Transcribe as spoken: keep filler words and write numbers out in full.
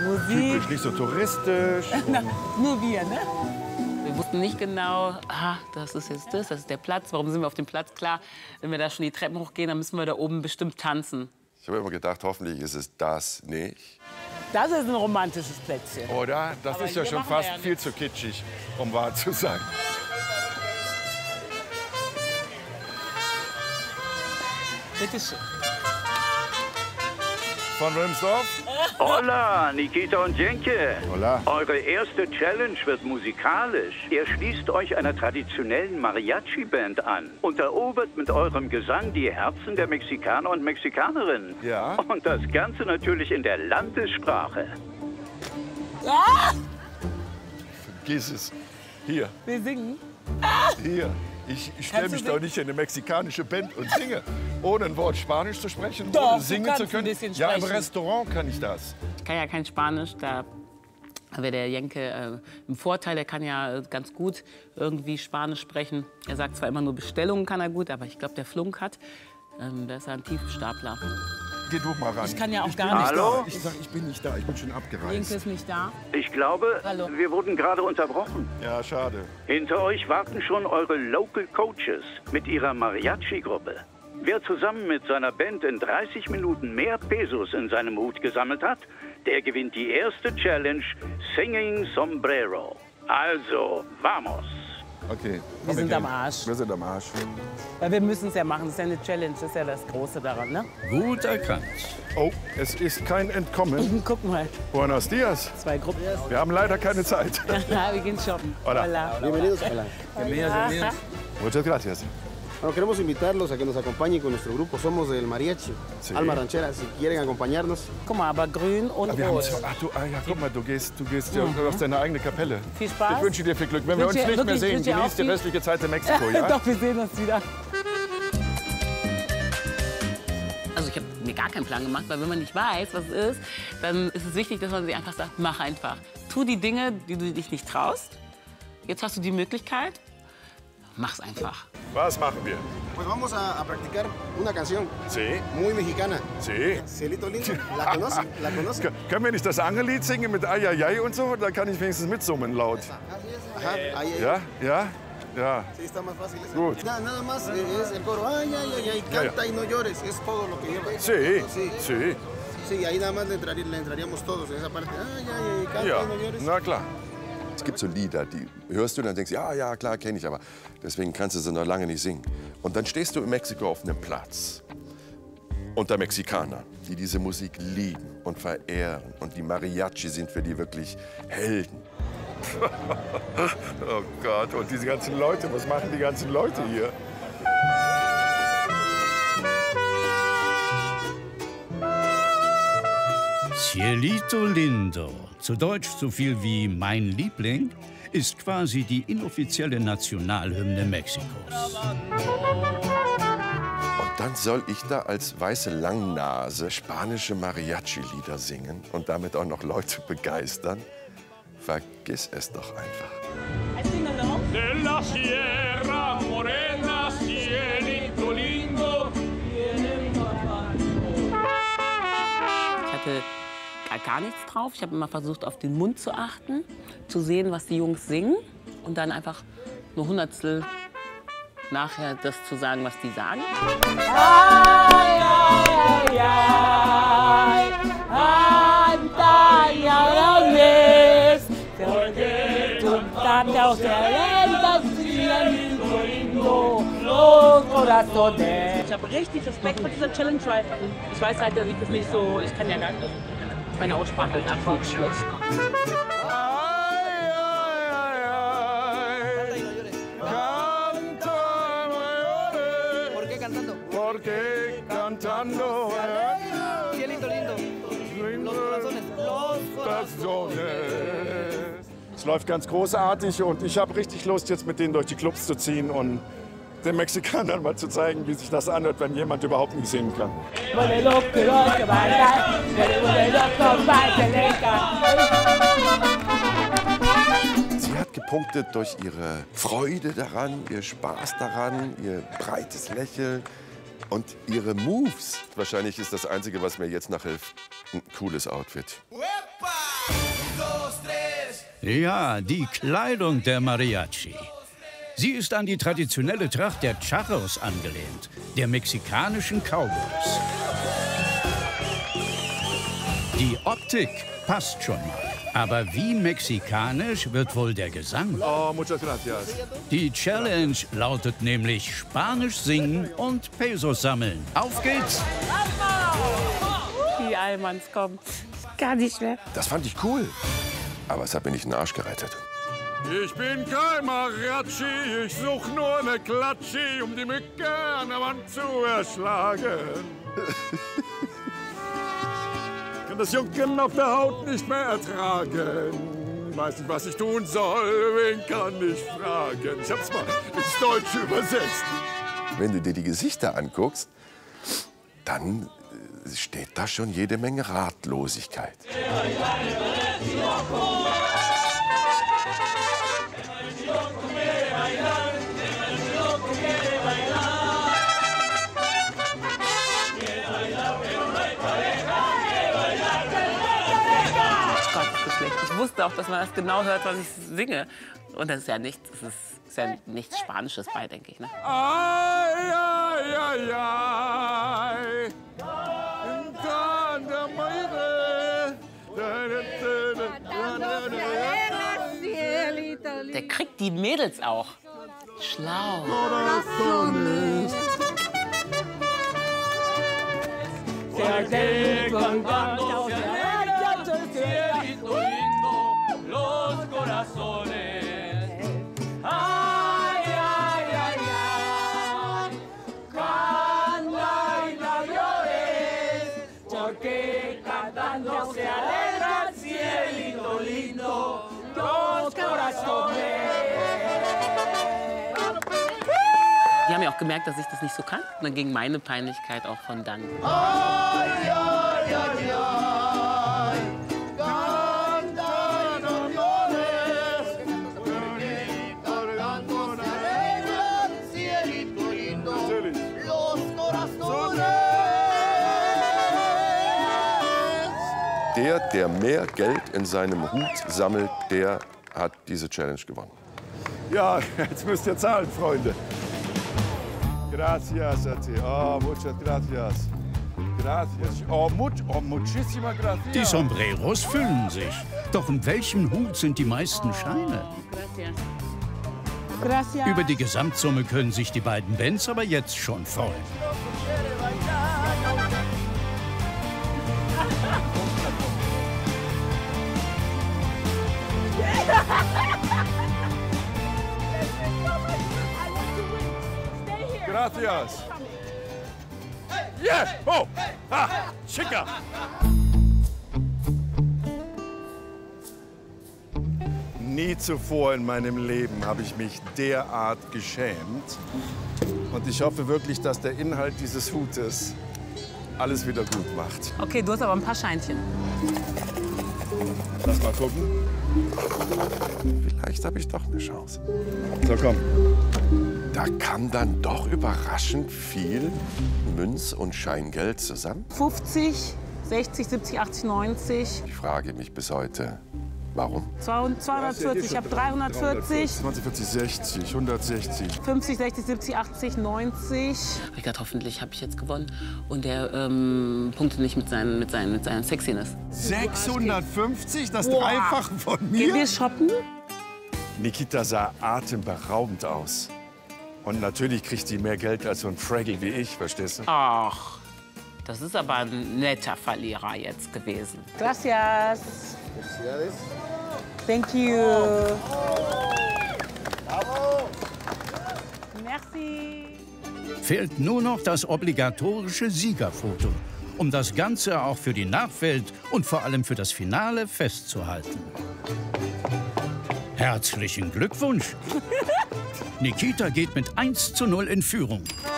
Musik. Typisch, nicht so touristisch. Na, nur wir, ne? Wir wussten nicht genau, ah, das ist jetzt das, das ist der Platz. Warum sind wir auf dem Platz? Klar, wenn wir da schon die Treppen hochgehen, dann müssen wir da oben bestimmt tanzen. Ich habe immer gedacht, hoffentlich ist es das nicht. Das ist ein romantisches Plätzchen. Oder? Das Aber ist ja hier schon machen wir fast ja viel zu kitschig, um wahr zu sein. Bitte schön. Von Wilmsdorf? Hola, Nikita und Jenke. Hola. Eure erste Challenge wird musikalisch. Ihr schließt euch einer traditionellen Mariachi-Band an und erobert mit eurem Gesang die Herzen der Mexikaner und Mexikanerinnen. Ja. Und das Ganze natürlich in der Landessprache. Ah! Vergiss es. Hier, Wir singen. hier. Ich stelle mich doch nicht in eine mexikanische Band und singe, ohne ein Wort Spanisch zu sprechen, Doch, ohne du singen kannst zu ein können. bisschen Ja, im sprechen. Restaurant kann ich das. Ich kann ja kein Spanisch, da wäre der Jenke äh, im Vorteil. Er kann ja äh, ganz gut irgendwie Spanisch sprechen. Er sagt zwar immer nur Bestellungen kann er gut, aber ich glaube, der flunkert. Ähm, der ist ja ein Tiefstapler. Geh du mal ran. Ich kann ja auch bin gar nicht. Hallo? da. Ich sag, ich bin nicht da. Ich bin schon abgereist. Jenke ist nicht da. Ich glaube, Hallo. wir wurden gerade unterbrochen. Ja, schade. Hinter euch warten schon eure Local Coaches mit ihrer Mariachi-Gruppe. Wer zusammen mit seiner Band in dreißig Minuten mehr Pesos in seinem Hut gesammelt hat, der gewinnt die erste Challenge Singing Sombrero. Also, vamos! Okay. Wir sind gehen. am Arsch. Wir sind am Arsch. Weil wir müssen es ja machen. Das ist ja eine Challenge. Das ist ja das Große daran, ne? Gut erkannt. Oh, es ist kein Entkommen. Guck mal, Buenos dias. zwei Gruppen. Wir haben leider keine Zeit. Ja, wir gehen shoppen. Hola. Hola. Bienvenidos. Hola. Hola. Muchas gracias. Bueno, queremos invitarlos a que nos acompañen con nuestro grupo. Somos del Mariachi, Sí. Alma Ranchera. Si quieren acompañarnos. Guck mal, aber grün und Wir haben rot. zwei, ach, du, ah, ja, guck mal, du gehst, du gehst ja, du hast deine eigene Kapelle. Viel Spaß. Ich wünsche dir viel Glück. Wenn wir uns Wünsche- nicht mehr wirklich, sehen, wünsche dir auch genießt die viel- restliche Zeit in Mexiko, ja? Doch, wir sehen uns wieder. Also ich habe mir gar keinen Plan gemacht, weil wenn man nicht weiß, was es ist, dann ist es wichtig, dass man sich einfach sagt, mach einfach. Tu die Dinge, die du dich nicht traust. Jetzt hast du die Möglichkeit, mach's einfach. Was machen wir? Pues vamos a, a practicar una canción Sí, muy mexicana. sí. Cielito lindo. ¿La conocen? ¿La conocen? K- Können wir nicht das Angellied singen mit Ayayay und so? Da kann ich wenigstens mitsummen laut. Ajá, ahí, ahí. Ja, ja, ja. Sí, está más fácil. esa. Gut. Nada, nada más eh, es el coro. Ay, ay, ay, ay, Ya, ya. canta y no llores. Es todo lo que lleva. Sí, Sí. sí. Sí, ahí nada más le, entrarí- le entraríamos todos en esa parte. Ay, ay, ay, canta Ja, y no llores. na klar. Es gibt so Lieder, die hörst du und dann denkst du, ja, ja, klar, kenne ich, aber deswegen kannst du sie noch lange nicht singen. Und dann stehst du in Mexiko auf einem Platz unter Mexikanern, die diese Musik lieben und verehren. Und die Mariachi sind für die wirklich Helden. Oh Gott, und diese ganzen Leute, was machen die ganzen Leute hier? Cielito Lindo, zu Deutsch so viel wie Mein Liebling, ist quasi die inoffizielle Nationalhymne Mexikos. Und dann soll ich da als weiße Langnase spanische Mariachi-Lieder singen und damit auch noch Leute begeistern? Vergiss es doch einfach. De la Sierra Morena, cielito lindo. Ich hatte gar, gar nichts drauf. Ich habe immer versucht, auf den Mund zu achten, zu sehen, was die Jungs singen und dann einfach nur Hundertstel nachher das zu sagen, was die sagen. Ay, ay, ay, ay, ay, porque tú tanto quieres, cielito lindo, los corazones. Ich habe richtig Respekt vor dieser Challenge, weil ich weiß halt, dass ich das nicht so, ich kann ja gar nicht, meine Aussprache ist absolut schlecht. ¿Por qué cantando? Porque cantando Cielito lindo. Los corazones. Los Personen. Es läuft ganz großartig und ich habe richtig Lust, jetzt mit denen durch die Clubs zu ziehen und den Mexikanern mal zu zeigen, wie sich das anhört, wenn jemand überhaupt nicht singen kann. Sie hat gepunktet durch ihre Freude daran, ihr Spaß daran, ihr breites Lächeln und ihre Moves. Wahrscheinlich ist das Einzige, was mir jetzt noch hilft, ein cooles Outfit. Uepa! Ja, die Kleidung der Mariachi. Sie ist an die traditionelle Tracht der Charros angelehnt, der mexikanischen Cowboys. Die Optik passt schon mal. Aber wie mexikanisch wird wohl der Gesang? Oh, muchas gracias. Die Challenge lautet nämlich Spanisch singen und Pesos sammeln. Auf geht's! Die Allmanns kommt. Gar nicht mehr. Das fand ich cool. Aber es hat mir nicht den Arsch gerettet. Ich bin kein Mariachi, ich such nur eine Klatschi, um die Mücke an der Wand zu erschlagen. Kann das Jucken auf der Haut nicht mehr ertragen. Weiß nicht, was ich tun soll, wen kann ich fragen? Ich hab's mal ins Deutsche übersetzt. Wenn du dir die Gesichter anguckst, dann steht da schon jede Menge Ratlosigkeit. Ich wusste auch, dass man das genau hört, was ich singe. Und das ist ja nichts, das ist, ist ja nichts Spanisches bei, denke ich. Ne? Ai, ai, ai, ai. Der kriegt die Mädels auch. Schlau. Die haben ja auch gemerkt, dass ich das nicht so kann. Und dann ging meine Peinlichkeit auch von dann. Der, der mehr Geld in seinem Hut sammelt, der hat diese Challenge gewonnen. Ja, jetzt müsst ihr zahlen, Freunde. Gracias a ti. Oh, muchas gracias. Gracias. Oh, much, oh, muchísima gracias. Die Sombreros füllen sich. Doch in welchem Hut sind die meisten Scheine? Gracias. Gracias. Über die Gesamtsumme können sich die beiden Bands aber jetzt schon freuen. Gracias. Yeah! Oh! Ah! Chica! Nie zuvor in meinem Leben habe ich mich derart geschämt. Und ich hoffe wirklich, dass der Inhalt dieses Hutes alles wieder gut macht. Okay, du hast aber ein paar Scheinchen. Lass mal gucken. Vielleicht habe ich doch eine Chance. So, komm. Da kam dann doch überraschend viel Münz- und Scheingeld zusammen. fünfzig, sechzig, siebzig, achtzig, neunzig. Ich frage mich bis heute, warum? zweihundertvierzig, ich habe dreihundertvierzig. zwanzig, vierzig, sechzig, hundertsechzig. fünfzig, sechzig, siebzig, achtzig, neunzig. Ich dachte, hoffentlich habe ich jetzt gewonnen. Und der ähm, punktet nicht mit seinen, mit seinen, mit seinen Sexiness. sechshundertfünfzig? Das Dreifache von Gehen mir? wir shoppen? Nikita sah atemberaubend aus. Und natürlich kriegt sie mehr Geld als so ein Fraggle wie ich, verstehst du? Ach, das ist aber ein netter Verlierer jetzt gewesen. Gracias. Thank you. Merci. Fehlt nur noch das obligatorische Siegerfoto, um das Ganze auch für die Nachwelt und vor allem für das Finale festzuhalten. Herzlichen Glückwunsch! Nikita geht mit eins zu null in Führung.